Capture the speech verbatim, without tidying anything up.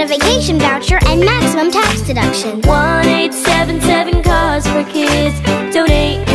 a vacation voucher and maximum tax deduction. one eight seven seven cause for kids. Donate